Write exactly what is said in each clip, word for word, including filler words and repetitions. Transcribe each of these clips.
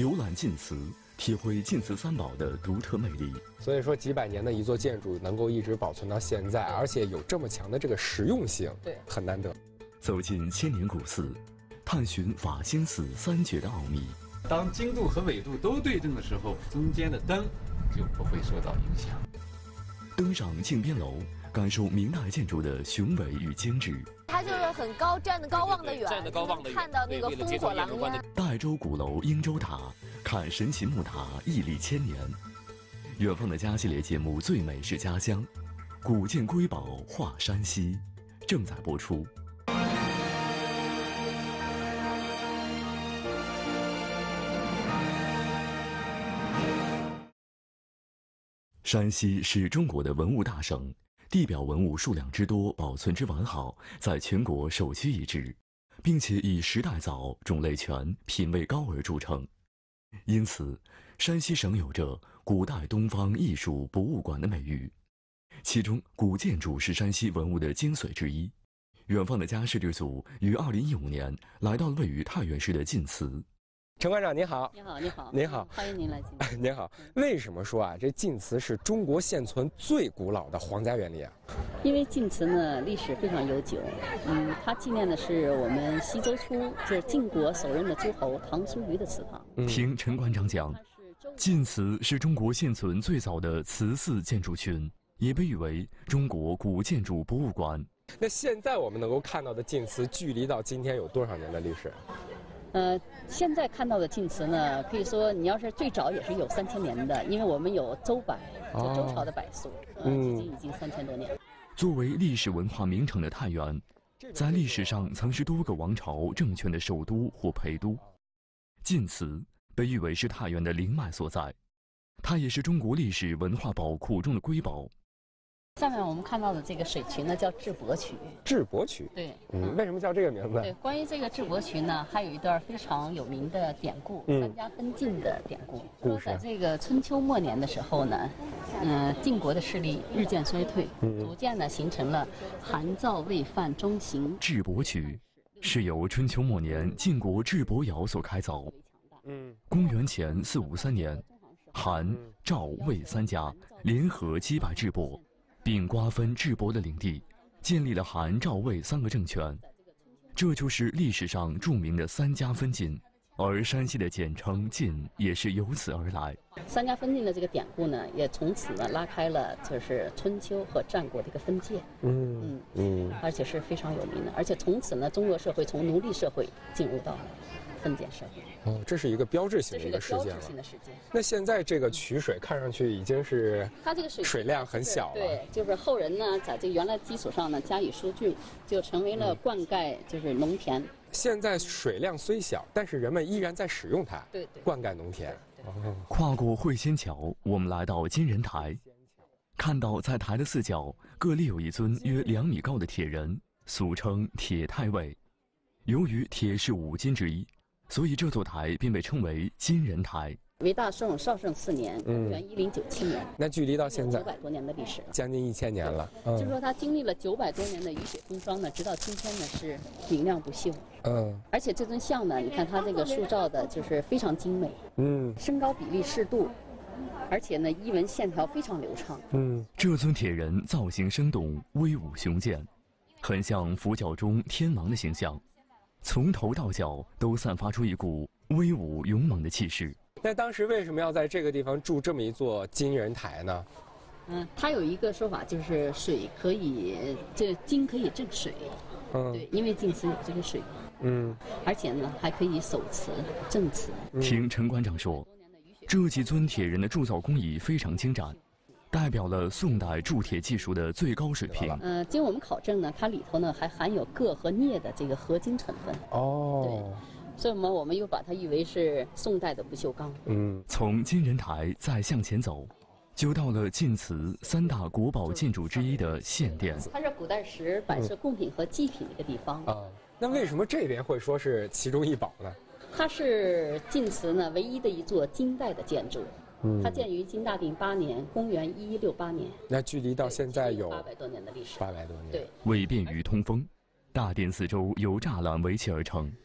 游览晋祠，体会晋祠三宝的独特魅力。 所以说，几百年的一座建筑能够一直保存到现在，而且有这么强的这个实用性， 对， 很难得。 走进千年古寺，探寻法兴寺三绝的奥秘。 当经度和纬度都对正的时候，中间的灯就不会受到影响。 登上靖边楼，感受明代建筑的雄伟与精致。 它就是很高，站得高望得远， 站得高望得远， 看到那个烽火狼烟。 岱州鼓楼英州塔，看神奇木塔屹立千年。远方的家系列节目《最美是家乡》，古建瑰宝画山西，正在播出。山西是中国的文物大省，地表文物数量之多，保存之完好，在全国首屈一指，并且以时代早、种类全、品位高而著称。因此，山西省有着古代东方艺术博物馆的美誉。其中，古建筑是山西文物的精髓之一。远方的家世之组于二零一五年来到了位于太原市的晋祠。 陈馆长您好， 你好，你好， 您好， 欢迎您来晋祠。 您好，为什么说啊，这晋祠是中国现存最古老的皇家园林啊？ 因为晋祠呢历史非常悠久，嗯，它纪念的是我们西周初就是晋国首任的诸侯唐叔虞的祠堂。 嗯、听陈馆长讲，晋祠是中国现存最早的祠祀建筑群，也被誉为中国古建筑博物馆。 那现在我们能够看到的晋祠，距离到今天有多少年的历史？ 呃，现在看到的晋祠呢，可以说你要是最早也是有三千年的，因为我们有周柏，就周朝的柏树，呃，距今已经三千多年。 作为历史文化名城的太原，在历史上曾是多个王朝政权的首都或陪都。晋祠被誉为是太原的灵脉所在，它也是中国历史文化宝库中的瑰宝。 下面我们看到的这个水渠呢，叫智伯渠。 智伯渠， 对， 嗯，为什么叫这个名字？ 对，关于这个智伯渠呢，还有一段非常有名的典故，嗯、三家分晋的典故。 故事在这个春秋末年的时候呢，嗯、呃，晋国的势力日渐衰退，嗯、逐渐呢形成了韩赵魏范中行。 智伯渠是由春秋末年晋国智伯尧所开凿。嗯，公元前四五三年，韩、赵、魏三家联合击败智伯，并瓜分智伯的领地，建立了韩、赵、魏三个政权，这就是历史上著名的三家分晋，而山西的简称晋也是由此而来。 三家分晋的这个典故呢，也从此呢拉开了就是春秋和战国的一个分界。嗯嗯嗯，而且是非常有名的，而且从此呢，中国社会从奴隶社会进入到了封建社会。 哦，这是一个标志性的一个事件了。那现在这个渠水看上去已经是它这个水水量很小了。 对，就是后人呢在这个原来基础上呢加以疏浚，就成为了灌溉就是农田。嗯、 现在水量虽小，但是人们依然在使用它， 对对， 灌溉农田。 哦，跨过会仙桥，我们来到金人台，看到在台的四角各立有一尊约两米高的铁人，俗称铁太尉。由于铁是五金之一，所以这座台便被称为金人台。 为大圣绍圣四年，公元一零九七年， 那距离到现在九百多年的历史， 将近一千年了。 嗯、就是说，它经历了九百多年的雨雪风霜呢，直到今天呢是明亮不锈。嗯，而且这尊像呢，你看它这个塑造的就是非常精美，嗯，身高比例适度，而且呢衣纹线条非常流畅。 嗯，这尊铁人造型生动，威武雄健，很像佛教中天王的形象。从头到脚都散发出一股威武勇猛的气势。 那当时为什么要在这个地方筑这么一座金人台呢？ 嗯，它有一个说法，就是水可以，这金可以镇水。嗯，对，因为晋祠有这个水。嗯，而且呢，还可以守祠、镇祠。 听陈馆长说，这几尊铁人的铸造工艺非常精湛，代表了宋代铸铁技术的最高水平。 呃，经我们考证呢，它里头呢还含有铬和镍的这个合金成分。哦，对，所以呢，我们又把它誉为是宋代的不锈钢。 嗯，从金人台再向前走，就到了晋祠三大国宝建筑之一的献殿。 它是古代时摆设贡品和祭品的一个地方。 啊、嗯，那为什么这边会说是其中一宝呢？ 它是晋祠呢唯一的一座金代的建筑。它建于金大定八年，公元一一六八年。 那距离到现在有八百多年的历史。 八百多年。 对， 为便于通风，大殿四周由栅栏围起而成，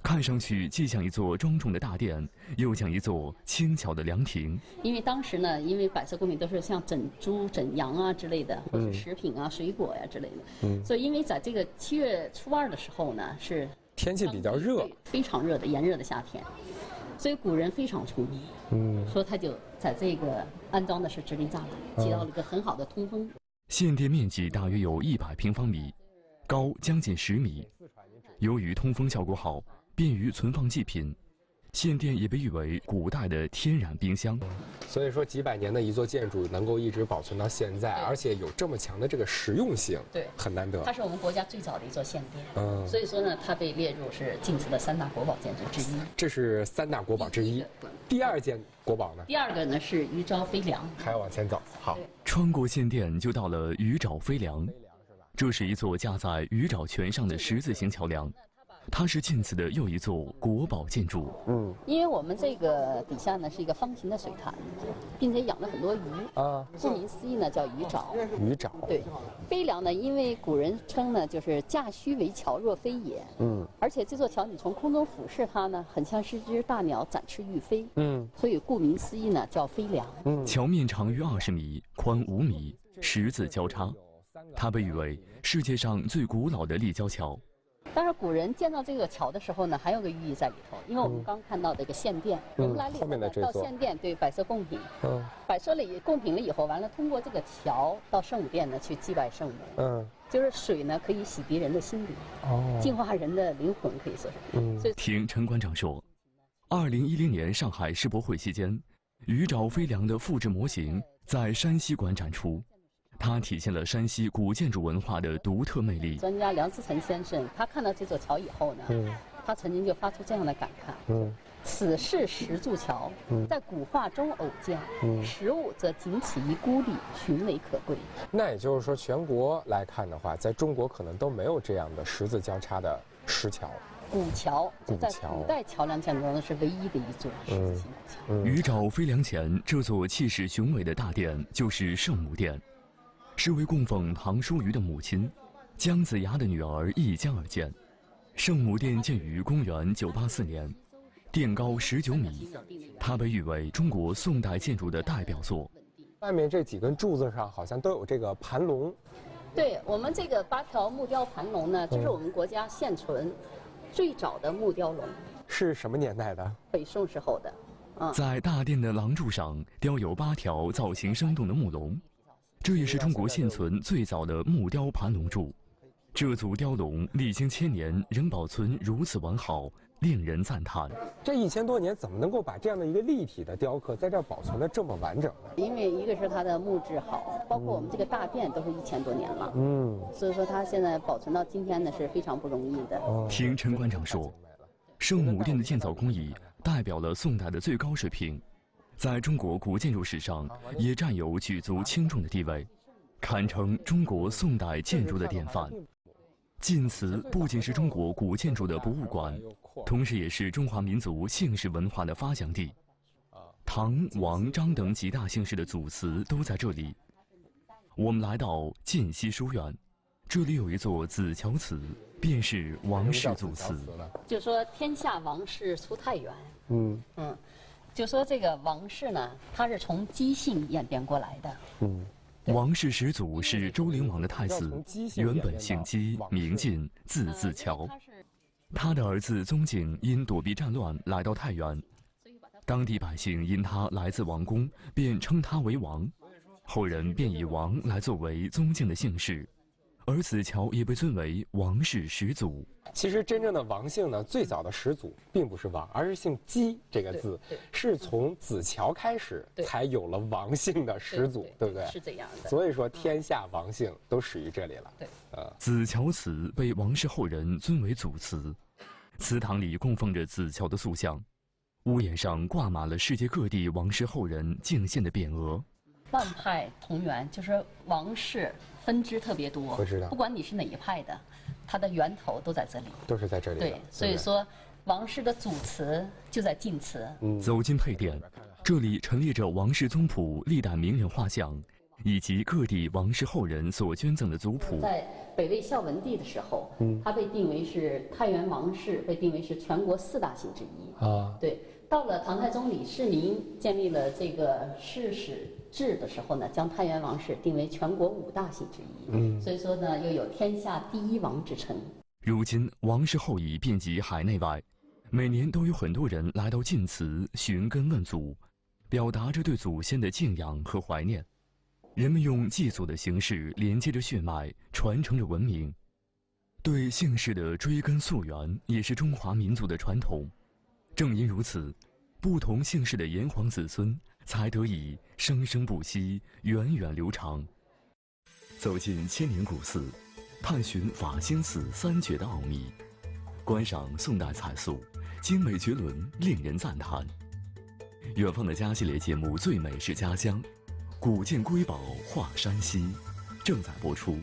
看上去既像一座庄重的大殿，又像一座轻巧的凉亭。 因为当时呢，因为百色贡品都是像整猪、整羊啊之类的，或者食品啊、水果呀、之类的，嗯，所以因为在这个七月初二的时候呢，是天气比较热， 非常热的炎热的夏天，所以古人非常聪明，嗯，说他就在这个安装的是直立栅栏，起到了一个很好的通风。 献殿面积大约有一百平方米，高将近十米。由于通风效果好，便于存放祭品，献殿也被誉为古代的天然冰箱。 所以说，几百年的一座建筑能够一直保存到现在，而且有这么强的这个实用性， 对， 很难得。 它是我们国家最早的一座献殿，嗯，所以说呢，它被列入是晋祠的三大国宝建筑之一。 这是三大国宝之一。第二件国宝呢？ 第二个呢是鱼沼飞梁。 还要往前走，好。 穿过献殿就到了鱼沼飞梁，这是一座架在鱼沼泉上的十字形桥梁。它是晋祠的又一座国宝建筑。 嗯，因为我们这个底下呢是一个方形的水潭，并且养了很多鱼啊。顾名思义呢，叫鱼沼。 鱼沼。 对，飞梁呢，因为古人称呢，就是驾虚为桥，若飞也。嗯。而且这座桥你从空中俯视它呢，很像是一只大鸟展翅欲飞。嗯。所以顾名思义呢，叫飞梁。 嗯。桥面长约二十米，宽五米，十字交叉，它被誉为世界上最古老的立交桥。 但是古人建造这个桥的时候呢，还有个寓意在里头，因为我们刚看到这个献殿，人们来了以后呢，到献殿对摆设贡品，嗯，摆设了贡品了以后，完了通过这个桥到圣母殿呢去祭拜圣母，嗯，就是水呢可以洗涤人的心灵，哦，净化人的灵魂，可以说是。嗯，所以听陈馆长说，二零一零年上海世博会期间，鱼沼飞梁的复制模型在山西馆展出。它体现了山西古建筑文化的独特魅力。 专家梁思成先生，他看到这座桥以后呢，嗯、他曾经就发出这样的感叹：嗯、此是石柱桥，嗯、在古画中偶见，嗯、实物则仅此一孤立，寻为可贵。 那也就是说，全国来看的话，在中国可能都没有这样的十字交叉的石桥。 古桥，在古代桥梁建筑中是唯一的一座十字形古桥。 嗯、鱼沼飞梁前这座气势雄伟的大殿就是圣母殿。是为供奉唐叔虞的母亲姜子牙的女儿一将而建。圣母殿建于公元九八四年，殿高十九米，它被誉为中国宋代建筑的代表作。 外面这几根柱子上好像都有这个盘龙。 对，我们这个八条木雕盘龙呢，这是我们国家现存最早的木雕龙。 是什么年代的？ 北宋时候的。 嗯，在大殿的廊柱上雕有八条造型生动的木龙。这也是中国现存最早的木雕盘龙柱，这组雕龙历经千年仍保存如此完好，令人赞叹。 这一千多年怎么能够把这样的一个立体的雕刻在这儿保存的这么完整呢？ 因为一个是它的木质好，包括我们这个大殿都是一千多年了，嗯，所以说它现在保存到今天呢是非常不容易的。 听陈馆长说，圣母殿的建造工艺代表了宋代的最高水平。在中国古建筑史上，也占有举足轻重的地位，堪称中国宋代建筑的典范。晋祠不仅是中国古建筑的博物馆，同时也是中华民族姓氏文化的发祥地。唐、王、张等几大姓氏的祖祠都在这里。我们来到晋西书院，这里有一座子乔祠，便是王氏祖祠。 就说天下王氏出太原，嗯嗯。就说这个王氏呢，他是从姬姓演变过来的。嗯， 王氏始祖是周灵王的太子，原本姓姬，名晋，字子乔。他的儿子宗景因躲避战乱来到太原，当地百姓因他来自王宫，便称他为王，后人便以王来作为宗敬的姓氏。而子乔也被尊为王氏始祖。 其实真正的王姓呢，最早的始祖并不是王，而是姓姬这个字，是从子乔开始才有了王姓的始祖， 对, 对, 对不对？ 是这样的。 所以说天下王姓都始于这里了。 对， 呃， 子乔祠被王氏后人尊为祖祠，祠堂里供奉着子乔的塑像，屋檐上挂满了世界各地王氏后人敬献的匾额。 万派同源，就是王氏分支特别多， 我知道， 不管你是哪一派的，它的源头都在这里， 都是在这里。 对，所以说王氏的祖祠就在晋祠。 嗯，走进配殿，这里陈列着王氏宗谱历代名人画像， 以及各地王室后人所捐赠的族谱。 在北魏孝文帝的时候，嗯，它被定为是太原王氏，被定为是全国四大姓之一啊。对，到了唐太宗李世民建立了这个世史制的时候呢，将太原王氏定为全国五大姓之一。嗯，所以说呢，又有天下第一王之称。 如今，王氏后裔遍及海内外，每年都有很多人来到晋祠寻根问祖，表达着对祖先的敬仰和怀念。人们用祭祖的形式连接着血脉，传承着文明。对姓氏的追根溯源也是中华民族的传统。正因如此，不同姓氏的炎黄子孙才得以生生不息，源远流长。走进千年古寺，探寻法兴寺三绝的奥秘，观赏宋代彩塑，精美绝伦，令人赞叹。远方的家系列节目《最美是家乡》，古建瑰宝画山西，正在播出。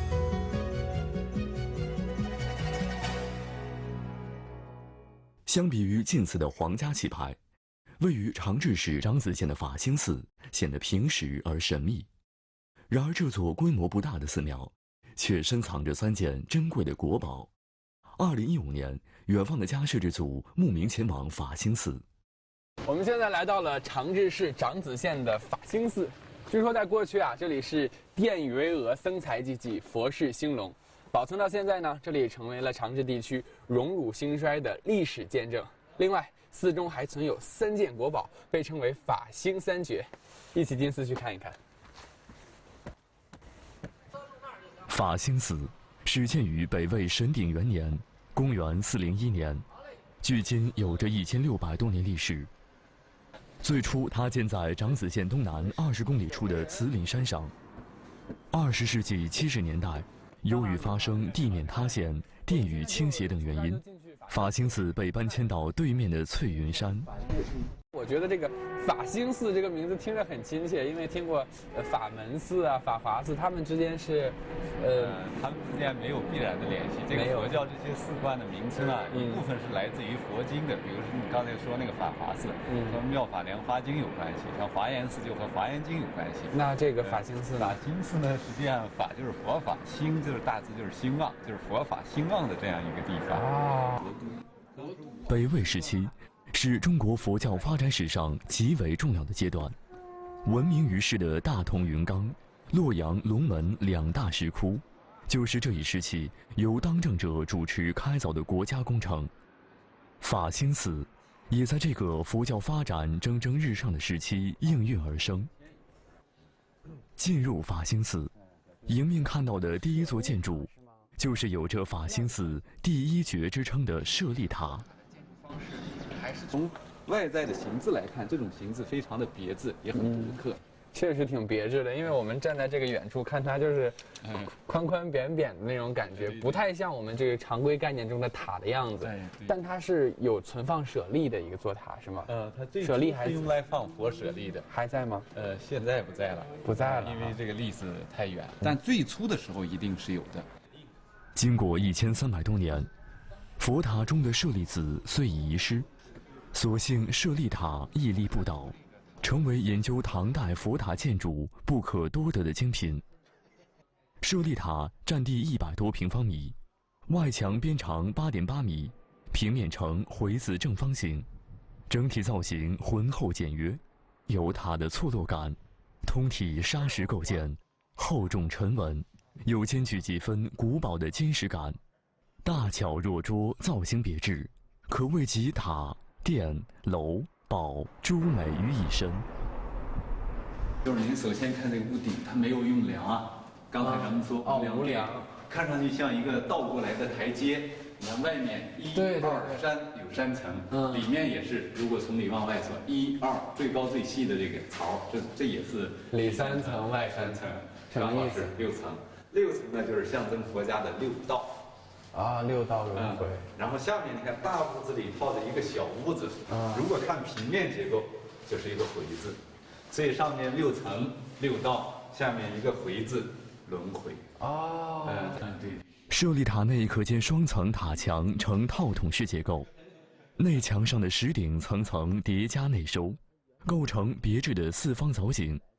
相比于晋祠的皇家气派，位于长治市长子县的法兴寺显得平实而神秘。然而，这座规模不大的寺庙，却深藏着三件珍贵的国宝。二零一五年，远方的家摄制组慕名前往法兴寺。 我们现在来到了长治市长子县的法兴寺。据说在过去啊，这里是殿宇巍峨，僧才济济，佛事兴隆。保存到现在呢，这里成为了长治地区荣辱兴衰的历史见证。另外，寺中还存有三件国宝，被称为法兴三绝。一起进寺去看一看。 法兴寺始建于北魏神鼎元年，公元四零一年，距今有着一千六百多年历史。最初，它建在长子县东南二十公里处的慈林山上。二十世纪七十年代，由于发生地面塌陷、殿宇倾斜等原因，法兴寺被搬迁到对面的翠云山。 我觉得这个法兴寺这个名字听着很亲切，因为听过呃法门寺啊、法华寺，他们之间是，呃， 他们之间没有必然的联系。这个佛教这些寺观的名称啊，一部分是来自于佛经的，比如说你刚才说那个法华寺，嗯，和《妙法莲华经》有关系，像华严寺就和《华严经》有关系。 那这个法兴寺， 法兴寺呢，实际上法就是佛法，兴就是大字就是兴旺，就是佛法兴旺的这样一个地方。啊， 北魏时期是中国佛教发展史上极为重要的阶段。闻名于世的大同云冈、洛阳龙门两大石窟，就是这一时期由当政者主持开凿的国家工程。法兴寺也在这个佛教发展蒸蒸日上的时期应运而生。进入法兴寺，迎面看到的第一座建筑，就是有着法兴寺第一绝之称的舍利塔。 还是从外在的形制来看，这种形制非常的别致，也很独特。嗯， 确实挺别致的，因为我们站在这个远处看它，就是宽宽扁扁的那种感觉，不太像我们这个常规概念中的塔的样子。但它是有存放舍利的一个座塔，是吗？ 呃，它这舍利还是用来放佛舍利的， 还在吗？ 呃，现在不在了， 不在了， 因为这个历史太远。但最初的时候一定是有的。 经过一千三百多年，佛塔中的舍利子虽已遗失，所幸舍利塔屹立不倒，成为研究唐代佛塔建筑不可多得的精品。舍利塔占地一百多平方米，外墙边长八点八米，平面呈回字正方形，整体造型浑厚简约，有塔的错落感。通体砂石构件，厚重沉稳，又兼具几分古堡的坚实感，大巧若拙，造型别致，可谓集塔、殿、楼、宝诸美于一身。 就是您首先看这个屋顶，它没有用梁啊。刚才咱们说无梁， 看上去像一个倒过来的台阶。你看外面一、二、三有三层，嗯，里面也是。如果从里往外说，一、二最高最细的这个槽，这这也是里三层外三层， 刚好是六层。六层呢，就是象征佛家的六道。 啊，六道轮回、嗯。 然后下面你看大屋子里套着一个小屋子，啊，如果看平面结构，就是一个回字，所以上面六层六道，下面一个回字，轮回。 哦， 嗯，对。 舍利塔内可见双层塔墙呈套筒式结构，内墙上的石顶层层叠加内收，构成别致的四方藻井，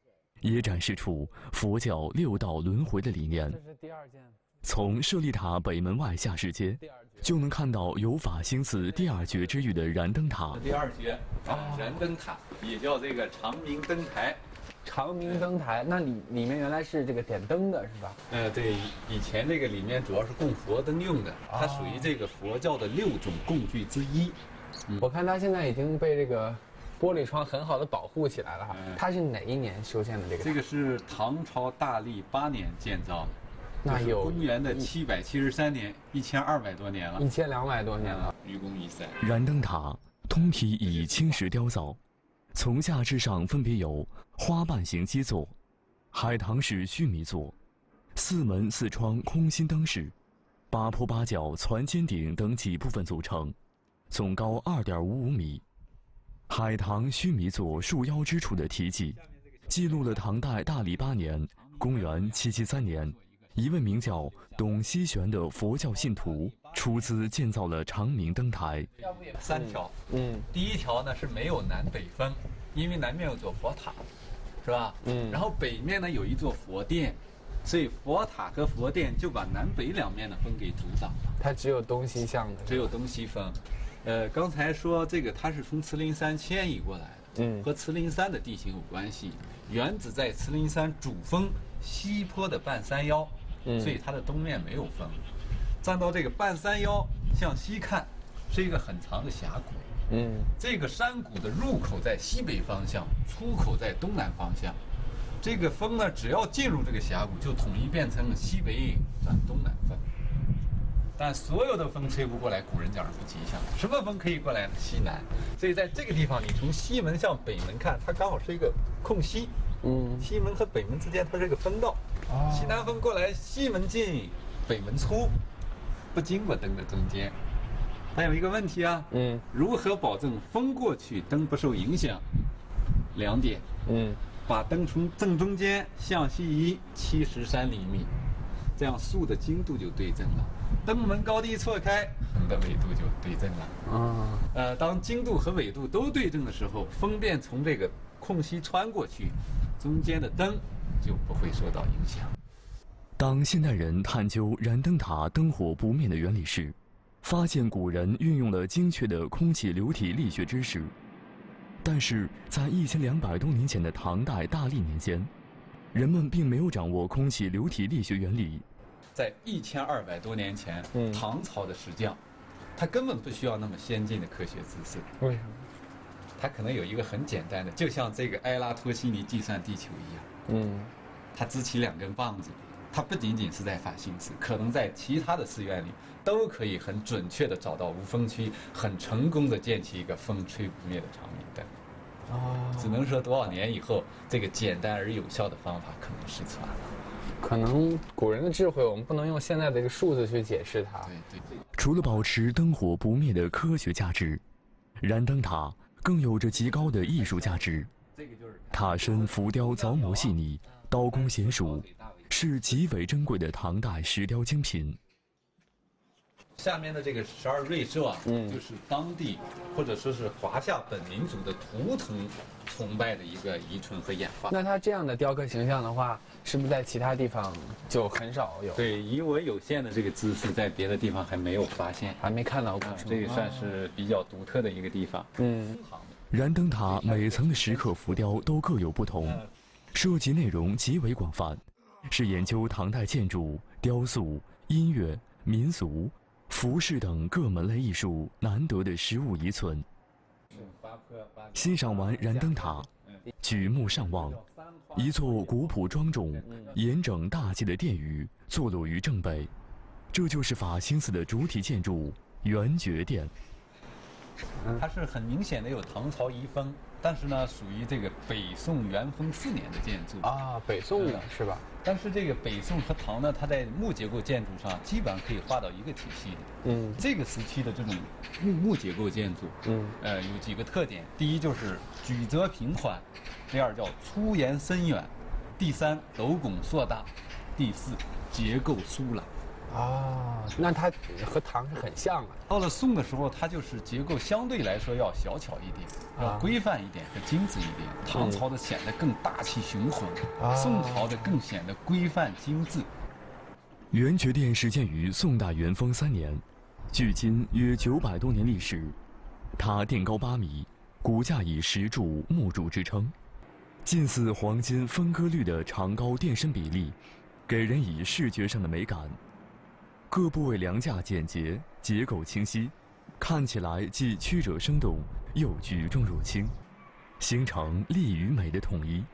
也展示出佛教六道轮回的理念。 这是第二件。 从舍利塔北门外下市街，就能看到有法兴寺第二绝之誉的燃灯塔。 第二绝啊，燃灯塔也叫这个长明灯台。 长明灯台，那里里面原来是这个点灯的，是吧？ 呃，对，以前这个里面主要是供佛灯用的，它属于这个佛教的六种供具之一。 嗯、我看它现在已经被这个玻璃窗很好的保护起来了哈。嗯、它是哪一年修建的这个？ 这个是唐朝大历八年建造的，那有公元的七百七十三年，一千二百多年了， 一千两百多年了， 愚公移山。 燃灯塔通体以青石雕造。从下至上分别有花瓣形基座、海棠式须弥座、四门四窗空心灯饰、八坡八角攒尖顶等几部分组成，总高二点五五米。海棠须弥座束腰之处的题记，记录了唐代大历八年（公元七七三年），一位名叫董希玄的佛教信徒出资建造了长明灯台。 三条，嗯，第一条呢是没有南北分，因为南面有座佛塔，是吧？嗯，然后北面呢有一座佛殿，所以佛塔和佛殿就把南北两面的风给阻挡了。 它只有东西向的， 只有东西风。呃，刚才说这个它是从慈陵山迁移过来的，嗯，和慈陵山的地形有关系。原址在慈陵山主峰西坡的半山腰，嗯，所以它的东面没有风。站到这个半山腰向西看，是一个很长的峡谷。嗯，这个山谷的入口在西北方向，出口在东南方向。这个风呢，只要进入这个峡谷，就统一变成西北转东南风。但所有的风吹不过来，古人讲是不吉祥。什么风可以过来呢？西南。所以在这个地方，你从西门向北门看，它刚好是一个空隙。嗯，西门和北门之间它是一个分道。哦，西南风过来，西门进，北门出，不经过灯的中间。还有一个问题啊，嗯，如何保证风过去灯不受影响？两点，嗯，把灯从正中间向西移七十三厘米，这样树的经度就对正了。灯门高低错开，灯的纬度就对正了。啊，呃，当经度和纬度都对正的时候，风便从这个空隙穿过去，中间的灯就不会受到影响。 当现代人探究燃灯塔灯火不灭的原理时，发现古人运用了精确的空气流体力学知识，但是在一千两百多年前的唐代大历年间，人们并没有掌握空气流体力学原理。 在一千二百多年前，嗯、唐朝的石匠，他根本不需要那么先进的科学知识。 为什么？ 他可能有一个很简单的，就像这个埃拉托西尼计算地球一样。嗯，他支起两根棒子，他不仅仅是在法兴寺，可能在其他的寺院里都可以很准确地找到无风区，很成功地建起一个风吹不灭的长明灯。哦，只能说多少年以后，这个简单而有效的方法可能失传了。 可能古人的智慧，我们不能用现在的这个数字去解释它。 对对对。 除了保持灯火不灭的科学价值，燃灯塔更有着极高的艺术价值。塔身浮雕凿磨细腻，刀工娴熟，是极为珍贵的唐代石雕精品。 下面的这个十二瑞兽啊，嗯，就是当地或者说是华夏本民族的图腾崇拜的一个遗存和演化。 那它这样的雕刻形象的话，是不是在其他地方就很少有？ 对，以我有限的这个知识，在别的地方还没有发现， 还没看到过。 啊、这也算是比较独特的一个地方。嗯， 燃灯塔每层的石刻浮雕都各有不同，涉及内容极为广泛，是研究唐代建筑、雕塑、音乐、民俗、服饰等各门类艺术难得的实物遗存。欣赏完燃灯塔，举目上望，一座古朴庄重、严整大气的殿宇坐落于正北，这就是法兴寺的主体建筑圆觉殿。 它是很明显的有唐朝遗风，但是呢，属于这个北宋元丰四年的建筑啊，北宋的、嗯、是吧？ 但是这个北宋和唐呢，它在木结构建筑上基本上可以划到一个体系的。嗯，这个时期的这种木木结构建筑，嗯，呃，有几个特点：第一就是曲折平缓，第二叫粗延深远，第三斗拱硕大，第四结构疏朗。 啊，那它和唐是很像啊。 到了宋的时候，它就是结构相对来说要小巧一点，要规范一点和精致一点。唐朝的显得更大气雄浑，宋朝的更显得规范精致。 圆觉殿始建于宋大元丰三年，距今约九百多年历史。它殿高八米，骨架以石柱、木柱支撑，近似黄金分割率的长高殿身比例，给人以视觉上的美感。各部位梁架简洁，结构清晰，看起来既曲折生动，又举重若轻，形成丽与美的统一。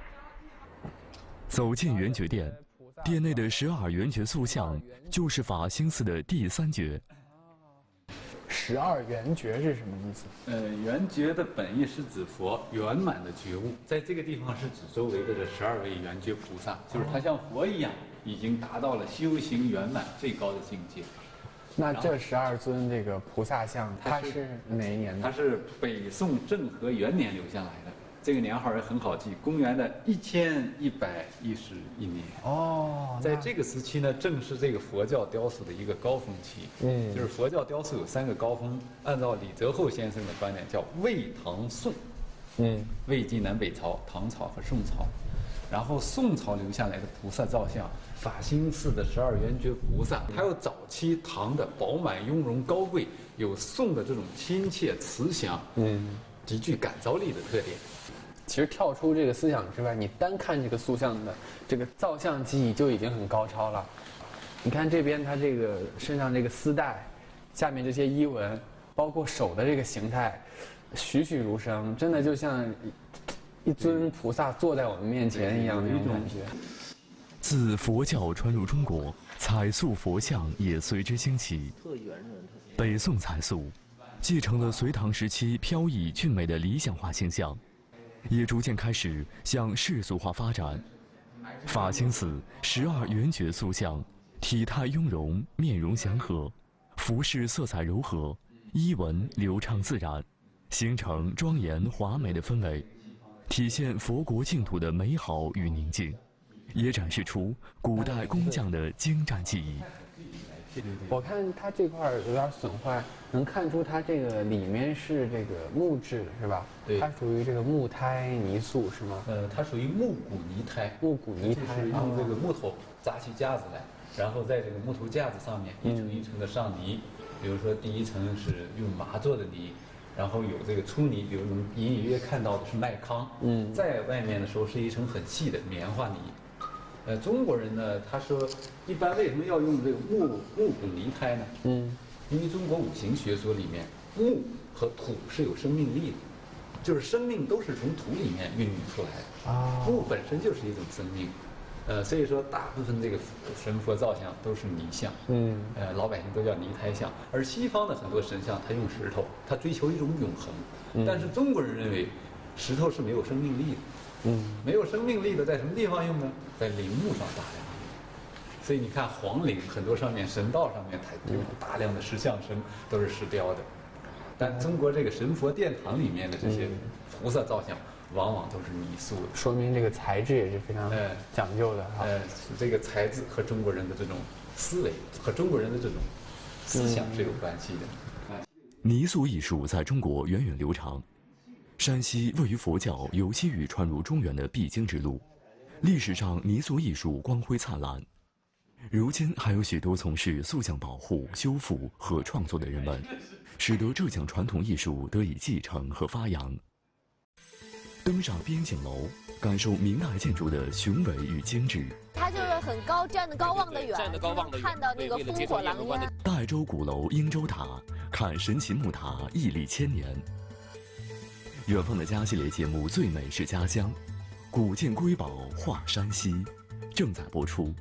走进圆觉殿，殿内的十二圆觉塑像就是法兴寺的第三觉。 十二圆觉是什么意思？ 呃，圆觉的本意是指佛圆满的觉悟，在这个地方是指周围的这十二位圆觉菩萨，就是他像佛一样，已经达到了修行圆满最高的境界。 那这十二尊这个菩萨像，它是哪一年的？ 它是北宋政和元年留下来的。这个年号也很好记，公元的一千一百一十一年。哦，在这个时期呢，正是这个佛教雕塑的一个高峰期。嗯，就是佛教雕塑有三个高峰，按照李泽厚先生的观点叫魏、唐、宋。嗯，魏晋南北朝、唐朝和宋朝。然后宋朝留下来的菩萨造像，法兴寺的十二圆觉菩萨，还有早期唐的饱满雍容高贵，有宋的这种亲切慈祥，嗯，极具感召力的特点。 其实跳出这个思想之外，你单看这个塑像的这个造像技艺就已经很高超了。你看这边它这个身上这个丝带，下面这些衣纹，包括手的这个形态，栩栩如生，真的就像一尊菩萨坐在我们面前一样那种感觉。 自佛教传入中国，彩塑佛像也随之兴起。北宋彩塑继承了隋唐时期飘逸俊美的理想化形象，也逐渐开始向世俗化发展。法兴寺十二圆觉塑像，体态雍容，面容祥和，服饰色彩柔和，衣纹流畅自然，形成庄严华美的氛围，体现佛国净土的美好与宁静，也展示出古代工匠的精湛技艺。 我看它这块有点损坏，能看出它这个里面是这个木质，是吧？ 对， 它属于这个木胎泥塑，是吗？ 呃，它属于木骨泥胎。 木骨泥胎是用这个木头扎起架子来，然后在这个木头架子上面一层一层的上泥。比如说第一层是用麻做的泥，然后有这个粗泥，比如我们隐隐约约看到的是麦糠。嗯，在外面的时候是一层很细的棉花泥。呃，中国人呢，他说，一般为什么要用这个木木骨泥胎呢？嗯，因为中国五行学说里面，木和土是有生命力的，就是生命都是从土里面孕育出来的。啊，木本身就是一种生命，呃，所以说大部分这个神佛造像都是泥像。嗯，呃，老百姓都叫泥胎像。而西方的很多神像，他用石头，他追求一种永恒。嗯，但是中国人认为，石头是没有生命力的。嗯，没有生命力的在什么地方用呢？在陵墓上大量用。所以你看皇陵很多上面神道上面，它有大量的石像生都是石雕的。但中国这个神佛殿堂里面的这些菩萨造像，往往都是泥塑的， 说明这个材质也是非常讲究的哈。 呃，这个材质和中国人的这种思维和中国人的这种思想是有关系的。 泥塑艺术在中国源远流长。山西位于佛教由西域传入中原的必经之路，历史上泥塑艺术光辉灿烂。如今还有许多从事塑像保护、修复和创作的人们，使得这项传统艺术得以继承和发扬。登上边境楼，感受明代建筑的雄伟与精致。 它就是很高，站得高望得远， 站得高望得远， 看到那个烽火狼烟。 代州鼓楼英州塔，看神奇木塔屹立千年。远方的家系列节目《最美是家乡》，古建瑰宝画山西，正在播出。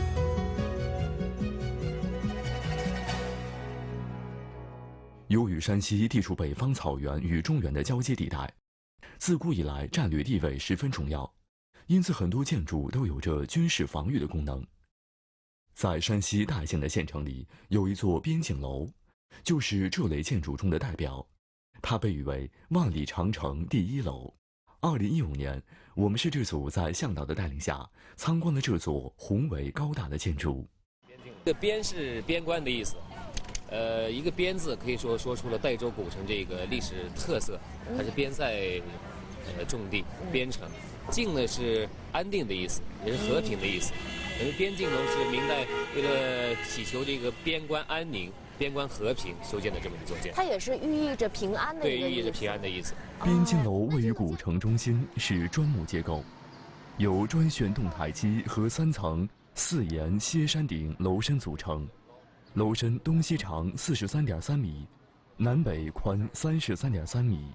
由于山西地处北方草原与中原的交接地带，自古以来战略地位十分重要，因此很多建筑都有着军事防御的功能。在山西代县的县城里，有一座边境楼，就是这类建筑中的代表。它被誉为万里长城第一楼。二零一五年，我们摄制组在向导的带领下参观了这座宏伟高大的建筑。 边境这个边是边关的意思，呃，一个边字可以说说出了岱州古城这个历史特色，它是边塞呃重地边城。境呢是安定的意思，也是和平的意思。因为边境楼是明代为了祈求这个边关安宁、边关和平修建的这么一座建筑。 它也是寓意着平安的一个意思。 对，寓意着平安的意思。 边境楼位于古城中心，是砖木结构，由砖悬洞台基和三层四檐歇山顶楼身组成。楼身东西长四十三点三米，南北宽三十三点三米。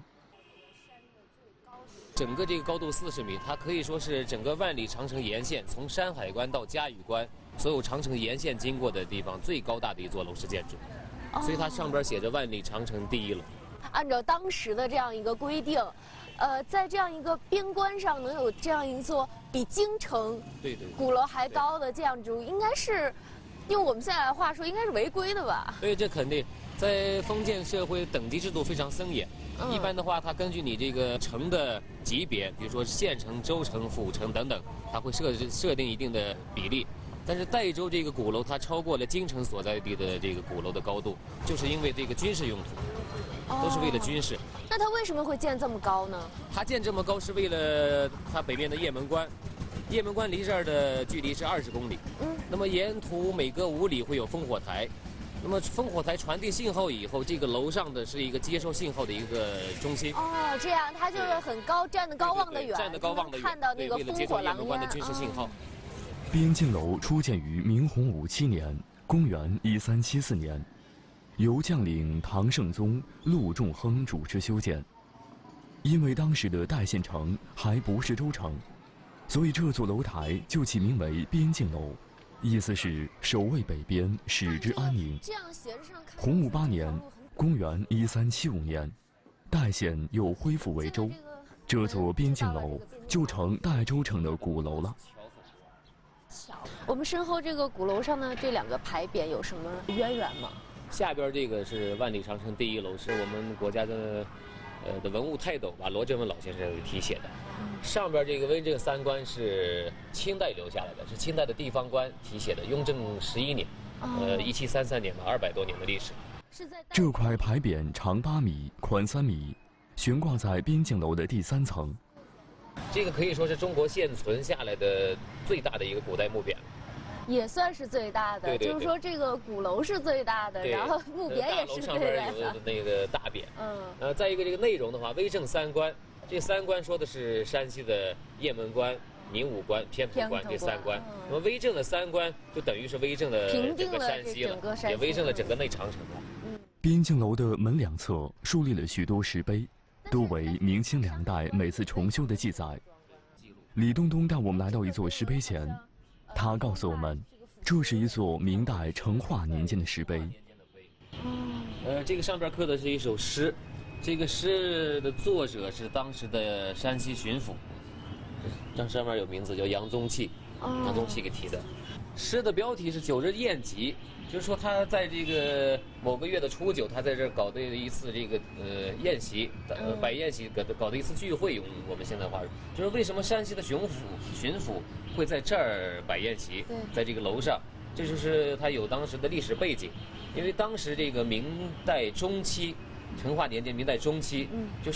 整个这个高度四十米，它可以说是整个万里长城沿线，从山海关到嘉峪关，所有长城沿线经过的地方最高大的一座楼式建筑，哦、所以它上边写着“万里长城第一楼”。 按照当时的这样一个规定，呃，在这样一个边关上能有这样一座比京城对对鼓楼还高的建筑，应该是用我们现在的话说，应该是违规的吧？ 对，这肯定。在封建社会，等级制度非常森严。嗯、一般的话，它根据你这个城的级别，比如说县城、州城、府城等等，它会设设定一定的比例。但是岱州这个鼓楼，它超过了京城所在地的这个鼓楼的高度，就是因为这个军事用途，都是为了军事。哦、 那它为什么会建这么高呢？ 它建这么高是为了它北面的雁门关，雁门关离这儿的距离是二十公里。嗯。那么沿途每隔五里会有烽火台。那么烽火台传递信号以后，这个楼上的是一个接收信号的一个中心。 哦，这样它就是很高，站得高望得远， 站得高望得远， 看到那个烽火狼烟。 的军事信号。哦、 边境楼初建于明洪武七年，公元一三七四年，由将领唐圣宗陆仲亨主持修建。因为当时的代县城还不是州城，所以这座楼台就起名为边境楼。意思是守卫北边，使之安宁。洪武八年，公元一三七五年，代县又恢复为州，这座边境楼就成岱州城的鼓楼了。 我们身后这个鼓楼上呢，这两个牌匾有什么渊源吗？ 下边这个是万里长城第一楼，是我们国家的呃的文物泰斗吧，罗振文老先生题写的。上边这个威震三关是清代留下来的，是清代的地方官题写的，雍正十一年，呃，一七三三年吧，二百多年的历史。 这块牌匾长八米，宽三米，悬挂在边境楼的第三层。 这个可以说是中国现存下来的最大的一个古代木匾。 也算是最大的， 对对对， 就是说这个鼓楼是最大的，然后木匾也是最大的。大楼上边有那个大匾，嗯，呃，再一个这个内容的话，威震三关。这三关说的是山西的雁门关、宁武关、偏沱关这三关。那么威震了三关，就等于是威震了整个山西了，也威震了整个内长城了。 嗯、边境楼的门两侧树立了许多石碑，都为明清两代每次重修的记载。李东东带我们来到一座石碑前，他告诉我们，这是一座明代成化年间的石碑。 呃，这个上边刻的是一首诗。这个诗的作者是当时的山西巡抚，这上面有名字叫杨宗契，杨宗契给题的。诗的标题是九日宴集，就是说他在这个某个月的初九，他在这儿搞的一次这个呃宴席，呃摆宴席搞的搞的一次聚会，用我们现在话说，就是为什么山西的巡抚巡抚会在这儿摆宴席，在这个楼上，这就是他有当时的历史背景，因为当时这个明代中期。成化年间，明代中期，嗯，就是，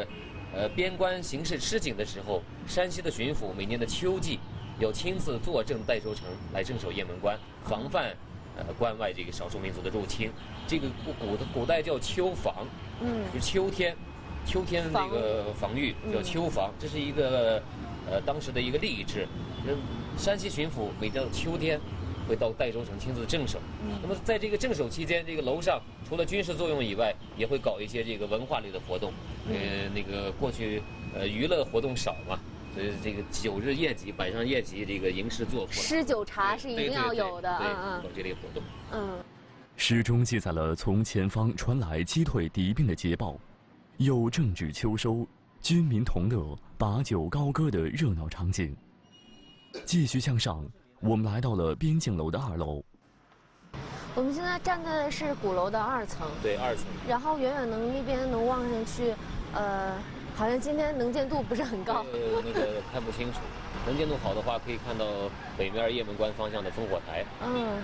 呃，边关形势吃紧的时候，山西的巡抚每年的秋季，要亲自坐镇岱州城来镇守雁门关，防范，呃，关外这个少数民族的入侵。这个古古古代叫秋防，嗯，就是秋天，秋天那个防御叫秋防，这是一个，呃，当时的一个例制。山西巡抚每到秋天。会到岱州城亲自镇守，嗯、那么在这个镇守期间，这个楼上除了军事作用以外，也会搞一些这个文化类的活动。嗯、呃，那个过去呃娱乐活动少嘛，所以这个九日宴集摆上宴席，这个吟诗作赋， 诗酒茶是一定要有的。 对，搞这类活动。 嗯， 诗中记载了从前方传来击退敌兵的捷报，又正值秋收，军民同乐、把酒高歌的热闹场景。继续向上。我们来到了边境楼的二楼。 我们现在站在的是鼓楼的二层。 对，二层。 然后远远能那边能望上去，呃，好像今天能见度不是很高。 呃，那个看不清楚。能见度好的话，可以看到北面雁门关方向的烽火台。嗯。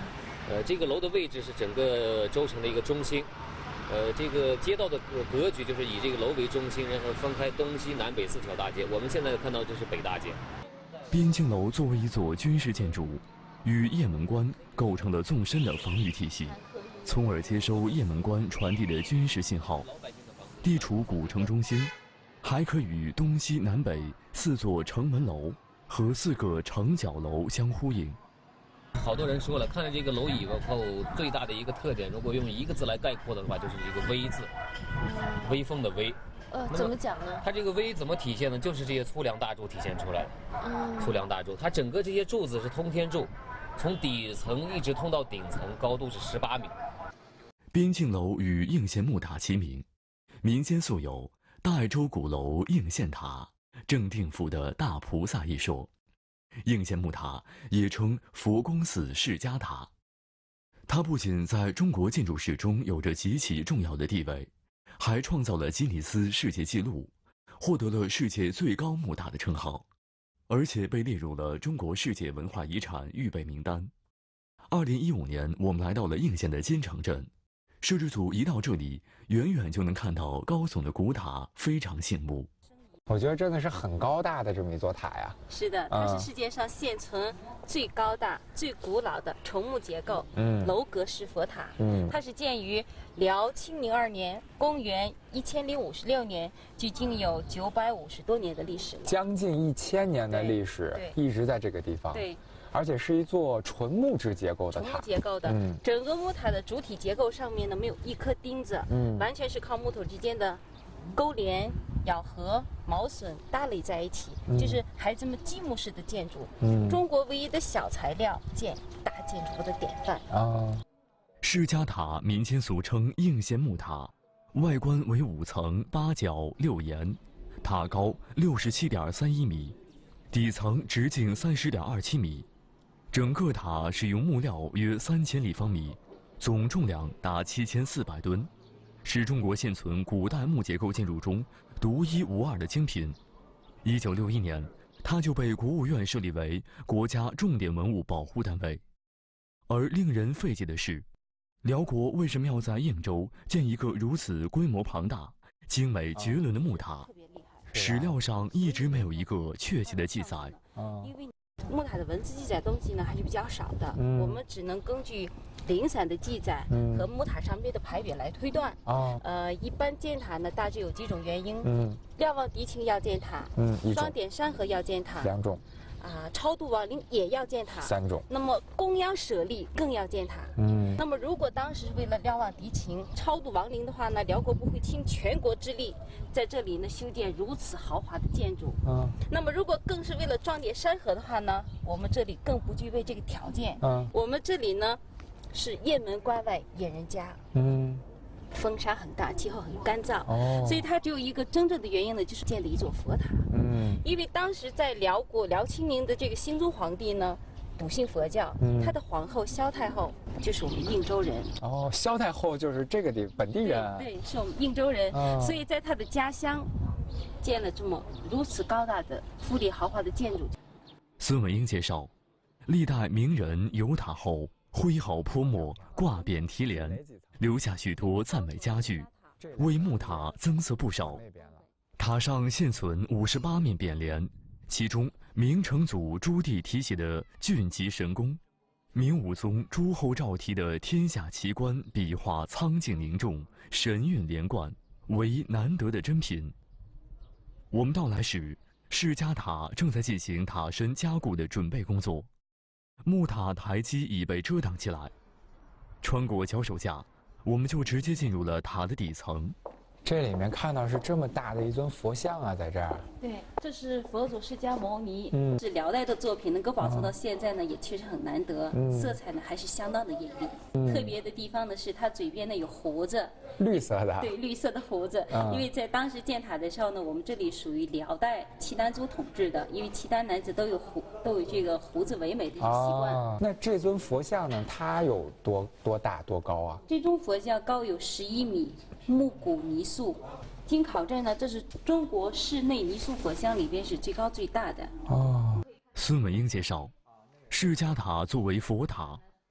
呃，这个楼的位置是整个州城的一个中心。呃，这个街道的格局就是以这个楼为中心，然后分开东西南北四条大街。我们现在看到这是北大街。 边境楼作为一座军事建筑，与雁门关构成了纵深的防御体系，从而接收雁门关传递的军事信号。地处古城中心，还可与东西南北四座城门楼和四个城角楼相呼应。 好多人说了，看了这个楼以后，最大的一个特点，如果用一个字来概括的话，就是这个“威”字，威风的“威”。 呃，怎么讲呢？ 它这个“威”怎么体现呢？就是这些粗梁大柱体现出来的。嗯，粗梁大柱，它整个这些柱子是通天柱，从底层一直通到顶层，高度是十八米。 边境楼与应县木塔齐名，民间素有“代州鼓楼应县塔，正定府的大菩萨”一说。应县木塔也称佛光寺释迦塔，它不仅在中国建筑史中有着极其重要的地位，还创造了吉尼斯世界纪录，获得了世界最高木塔的称号，而且被列入了中国世界文化遗产预备名单。二零一五年，我们来到了应县的金城镇，摄制组一到这里，远远就能看到高耸的古塔，非常醒目。 我觉得真的是很高大的这么一座塔呀。 是的，它是世界上现存最高大、最古老的重木结构嗯楼阁式佛塔。嗯，它是建于辽清宁二年，公元一千零五十六年，距今有九百五十多年的历史了。 将近一千年的历史，一直在这个地方。 对。 而且是一座纯木质结构的塔， 纯木结构的，嗯，整个木塔的主体结构上面呢没有一颗钉子，嗯，完全是靠木头之间的勾连、咬合、毛榫搭垒在一起，嗯、就是孩子们积木式的建筑，嗯，中国唯一的小材料建大建筑的典范啊。 释迦塔民间俗称应县木塔，外观为五层八角六檐，塔高六十七点三一米，底层直径三十点二七米。整个塔使用木料约三千立方米，总重量达七千四百吨，是中国现存古代木结构建筑中独一无二的精品。一九六一年，它就被国务院设立为国家重点文物保护单位。而令人费解的是，辽国为什么要在应州建一个如此规模庞大、精美绝伦的木塔？史料上一直没有一个确切的记载。 因为木塔的文字记载东西呢还是比较少的，嗯、我们只能根据零散的记载和木塔上面的牌匾来推断。哦、呃，一般建塔呢大致有几种原因：嗯，瞭望敌情要建塔，嗯，双点山河要建塔， 两种。 啊、呃，超度亡灵也要建塔， 三种。 那么供养舍利更要建塔。嗯。那么如果当时为了瞭望敌情、超度亡灵的话呢，辽国不会倾全国之力在这里呢修建如此豪华的建筑。嗯。那么如果更是为了装点山河的话呢，我们这里更不具备这个条件。嗯。我们这里呢是雁门关外野人家。嗯。风沙很大，气候很干燥，哦，所以它只有一个真正的原因呢，就是建了一座佛塔。嗯，因为当时在辽国辽清宁的这个兴宗皇帝呢，笃信佛教，嗯，他的皇后萧太后就是我们应州人。 哦，萧太后就是这个地本地人。 对，对，是我们应州人，哦，所以在他的家乡建了这么如此高大的、富丽豪华的建筑。 孙文英介绍，历代名人游塔后挥毫泼墨，挂匾题联，留下许多赞美佳句，为木塔增色不少。塔上现存五十八面匾联，其中明成祖朱棣题写的“俊极神功”，明武宗朱厚照题的“天下奇观”笔画苍劲凝重，神韵连贯，为难得的珍品。我们到来时，释迦塔正在进行塔身加固的准备工作，木塔台基已被遮挡起来。穿过脚手架，我们就直接进入了塔的底层。 这里面看到是这么大的一尊佛像啊，在这儿。 对，这是佛祖释迦牟尼，嗯，是辽代的作品，能够保存到现在呢，也确实很难得。嗯，色彩呢还是相当的艳丽。嗯，特别的地方呢是它嘴边呢有胡子， 绿色的。 对，绿色的胡子。嗯，因为在当时建塔的时候呢，我们这里属于辽代契丹族统治的，因为契丹男子都有胡都有这个胡子为美的习惯。 哦，那这尊佛像呢，它有多多大多高啊？ 这尊佛像高有十一米。木骨泥塑，经考证呢，这是中国室内泥塑佛像里边是最高最大的。 哦，孙文英介绍，释迦塔作为佛塔，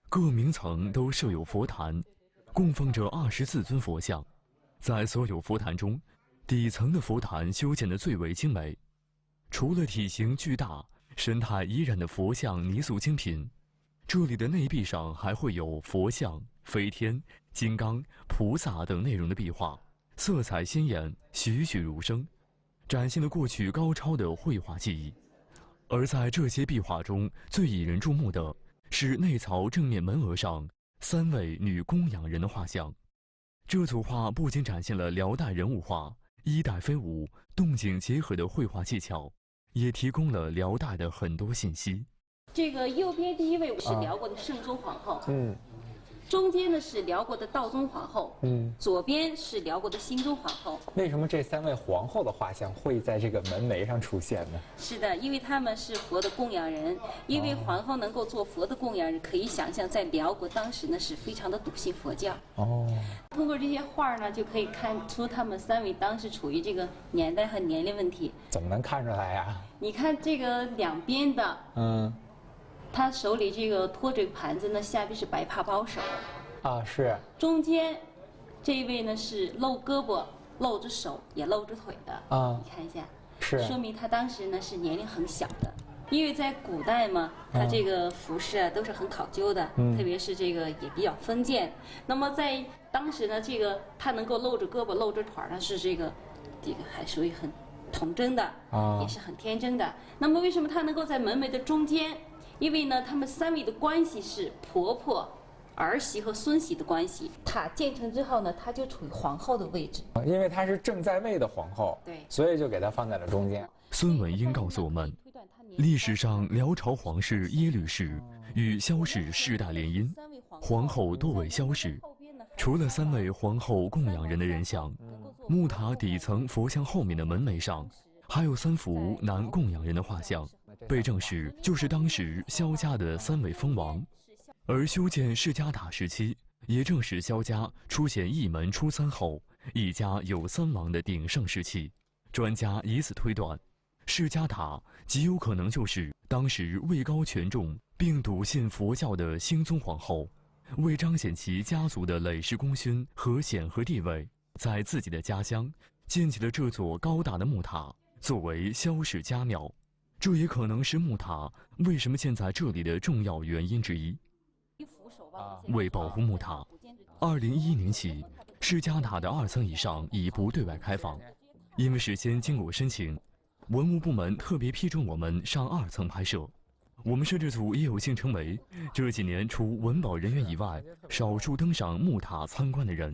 各明层都设有佛坛，供奉着二十四尊佛像。在所有佛坛中，底层的佛坛修建得最为精美。除了体型巨大、神态怡然的佛像泥塑精品，这里的内壁上还会有佛像、飞天、金刚、菩萨等内容的壁画，色彩鲜艳，栩栩如生，展现了过去高超的绘画技艺。而在这些壁画中，最引人注目的是内槽正面门额上三位女供养人的画像。这组画不仅展现了辽代人物画衣带飞舞、动静结合的绘画技巧，也提供了辽代的很多信息。 这个右边第一位是辽国的圣宗皇后，嗯，中间呢是辽国的道宗皇后，嗯，左边是辽国的新宗皇后。 为什么这三位皇后的画像会在这个门楣上出现呢？ 是的，因为他们是佛的供养人。因为皇后能够做佛的供养人，可以想象在辽国当时呢是非常的笃信佛教。哦，通过这些画呢，就可以看出他们三位当时处于这个年代和年龄问题。 怎么能看出来呀？ 你看这个两边的，嗯。他手里这个托这个盘子呢，下边是白帕包手， 啊是。 中间这一位呢是露胳膊、露着手也露着腿的啊，你看一下， 是说明他当时呢是年龄很小的，因为在古代嘛，他这个服饰啊都是很考究的，嗯、特别是这个也比较封建。那么在当时呢，这个他能够露着胳膊、露着腿呢，是这个这个还属于很童真的啊，也是很天真的。那么为什么他能够在门楣的中间？因为呢，他们三位的关系是婆婆、儿媳和孙媳的关系。塔建成之后呢，她就处于皇后的位置。 因为她是正在位的皇后， 对， 所以就给她放在了中间。 孙文英告诉我们，历史上辽朝皇室耶律氏与萧氏世代联姻，皇后多为萧氏。除了三位皇后供养人的人像，木塔底层佛像后面的门楣上还有三幅男供养人的画像。被证实就是当时萧家的三位封王，而修建世家塔时期，也正是萧家出现一门出三后，一家有三王的鼎盛时期。专家以此推断，世家塔极有可能就是当时位高权重并笃信佛教的兴宗皇后，为彰显其家族的累世功勋和显赫地位，在自己的家乡建起了这座高大的木塔，作为萧氏家庙。这也可能是木塔为什么建在这里的重要原因之一。为保护木塔，二零一一年起，世家塔的二层以上已不对外开放，因为事先经过申请，文物部门特别批准我们上二层拍摄。我们摄制组也有幸成为这几年除文保人员以外少数登上木塔参观的人。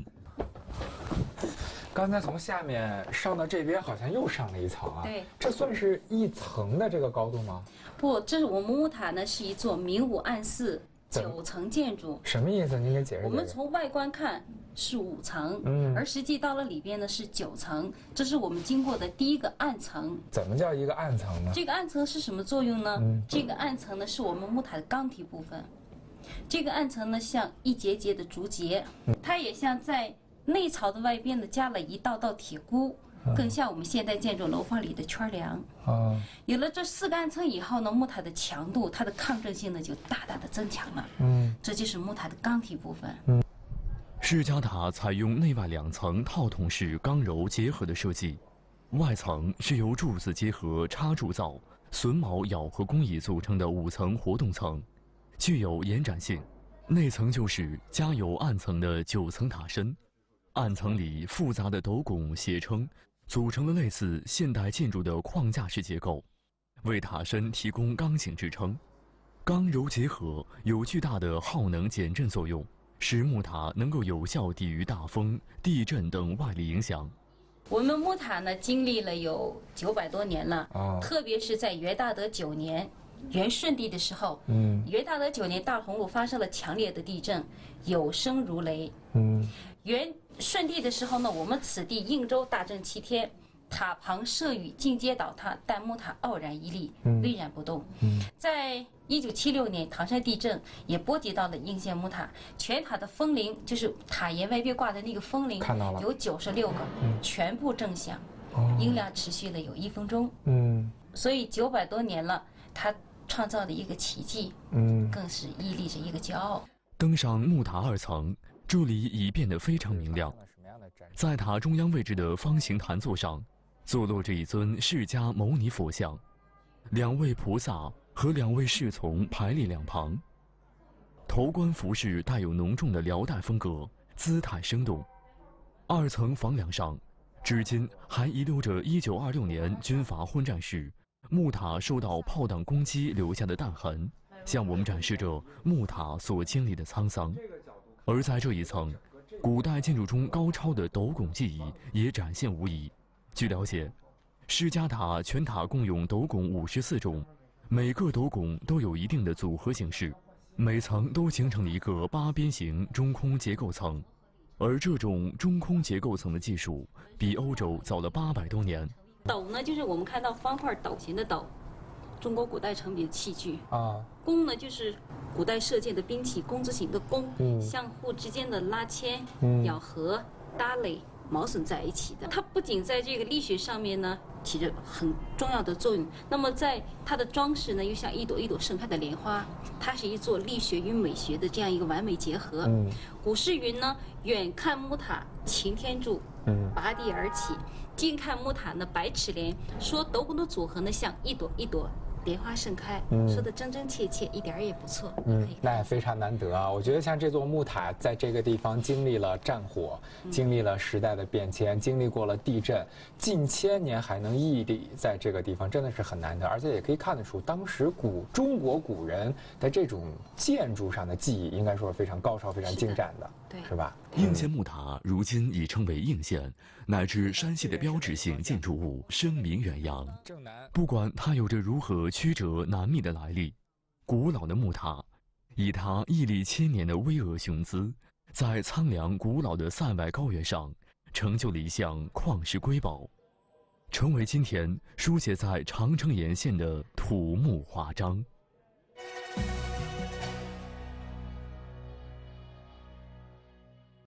刚才从下面上到这边，好像又上了一层啊。 对， 这算是一层的这个高度吗？ 不，这是我们木塔呢，是一座明武暗寺九层建筑。 什么意思？您给解释解释。 我们从外观看是五层，嗯，而实际到了里边呢是九层，这是我们经过的第一个暗层。 怎么叫一个暗层呢？ 这个暗层是什么作用呢？嗯、这个暗层呢是我们木塔的钢体部分，这个暗层呢像一节节的竹节，嗯、它也像在内槽的外边呢加了一道道铁箍，更像我们现代建筑楼房里的圈梁。啊，有了这四个暗层以后呢，木塔的强度、它的抗震性呢就大大的增强了。嗯，这就是木塔的钢体部分。嗯， 世家塔采用内外两层套筒式钢柔结合的设计，外层是由柱子结合插铸造、榫卯咬合工艺组成的五层活动层，具有延展性。内层就是加有暗层的九层塔身。暗层里复杂的斗拱斜撑，组成了类似现代建筑的框架式结构，为塔身提供刚性支撑。钢柔结合有巨大的耗能减震作用，使木塔能够有效抵御大风、地震等外力影响。 我们木塔呢，经历了有九百多年了，哦、特别是在元大德九年。元顺帝的时候，嗯，元大德九年大同路发生了强烈的地震，有声如雷。嗯，元顺帝的时候呢，我们此地应州大震七天，塔旁设雨尽皆倒塌，但木塔傲然屹立，巍然不动。嗯，在一九七六年唐山地震也波及到了应县木塔，全塔的风铃就是塔檐外边挂的那个风铃， 看到了， 有九十六个，嗯、全部正响，哦、音量持续了有一分钟。嗯，所以九百多年了，它创造的一个奇迹，嗯，更是屹立着一个骄傲。 登上木塔二层，这里已变得非常明亮。在塔中央位置的方形坛座上，坐落着一尊释迦牟尼佛像，两位菩萨和两位侍从排列两旁。头冠服饰带有浓重的辽代风格，姿态生动。二层房梁上，至今还遗留着一九二六年军阀混战时木塔受到炮弹攻击留下的弹痕，向我们展示着木塔所经历的沧桑。而在这一层，古代建筑中高超的斗拱技艺也展现无遗。据了解，释迦塔全塔共用斗拱五十四种，每个斗拱都有一定的组合形式，每层都形成了一个八边形中空结构层。而这种中空结构层的技术比欧洲早了八百多年。 斗呢，就是我们看到方块斗形的斗，中国古代成笔的器具啊。 弓呢，就是古代射箭的兵器，弓字形的弓，嗯，相互之间的拉牵、嗯、咬合、搭垒、毛榫在一起的。它不仅在这个力学上面呢起着很重要的作用，那么在它的装饰呢，又像一朵一朵盛开的莲花，它是一座力学与美学的这样一个完美结合。嗯，古诗云呢，远看木塔擎天柱，嗯，拔地而起；近看木塔呢，百尺莲。说斗拱的组合呢，像一朵一朵莲花盛开，嗯、说的真真切切，一点儿也不错。 嗯，那也非常难得啊！我觉得像这座木塔，在这个地方经历了战火，嗯、经历了时代的变迁，经历过了地震，近千年还能屹立在这个地方，真的是很难得。而且也可以看得出，当时古中国古人的这种建筑上的技艺，应该说是非常高超、非常精湛的， 对， 是吧？ 应县木塔如今已成为应县乃至山西的标志性建筑物，声名远扬。不管它有着如何曲折难觅的来历，古老的木塔以它屹立千年的巍峨雄姿，在苍凉古老的塞外高原上成就了一项旷世瑰宝，成为今天书写在长城沿线的土木华章。